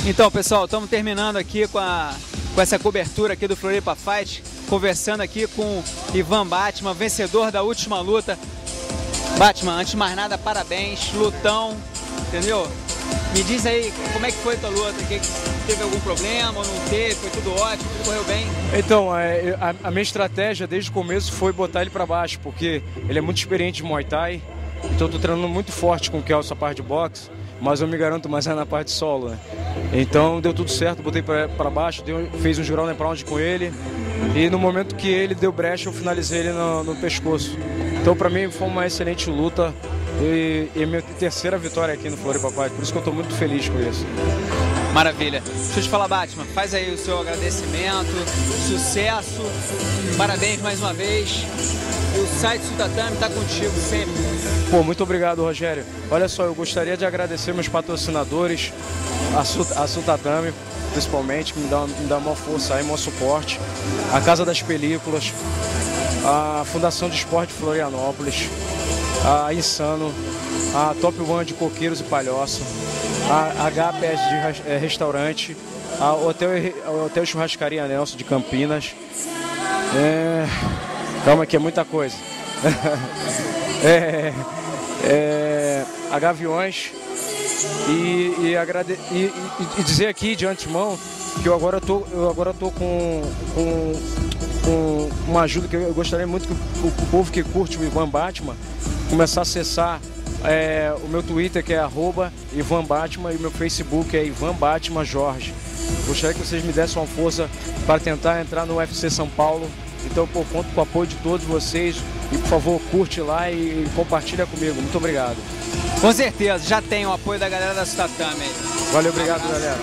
Então, pessoal, estamos terminando aqui com essa cobertura aqui do Floripa Fight, conversando aqui com Ivan Batman, vencedor da última luta. Batman, antes de mais nada, parabéns, lutão, entendeu? Me diz aí, como é que foi a tua luta? Teve algum problema ou não teve? Foi tudo ótimo, tudo correu bem? Então, a minha estratégia desde o começo foi botar ele para baixo, porque ele é muito experiente de Muay Thai, então eu tô treinando muito forte com o Kelso a parte de boxe, mas eu me garanto mais na parte de solo, né? Então deu tudo certo, botei para baixo, fez um ground and pound com ele, e no momento que ele deu brecha eu finalizei ele no pescoço. Então para mim foi uma excelente luta e minha terceira vitória aqui no Floripa Fight, por isso que eu estou muito feliz com isso. Maravilha. Deixa eu te falar, Batman, faz aí o seu agradecimento, sucesso, parabéns mais uma vez. E o site Sutatame está contigo sempre. Pô, muito obrigado, Rogério. Olha só, eu gostaria de agradecer meus patrocinadores, a Sutatame, principalmente, que me dá uma força aí, um suporte, a Casa das Películas, a Fundação de Esporte Florianópolis, a Insano, a Top One de Coqueiros e Palhoça, a HPS de Restaurante, a Hotel Churrascaria Nelson de Campinas. Calma que é muita coisa. A Gaviões e dizer aqui de antemão que eu agora tô com uma ajuda que eu gostaria muito que o povo que curte o Ivan Batman começar a acessar o meu Twitter, que é @IvanBatman, e o meu Facebook é Ivan Batman Jorge. Gostaria que vocês me dessem uma força para tentar entrar no UFC São Paulo. Então, pô, conto com o apoio de todos vocês e, por favor, curte lá e compartilha comigo. Muito obrigado. Com certeza, já tem o apoio da galera da Sutatame. Valeu, obrigado, galera.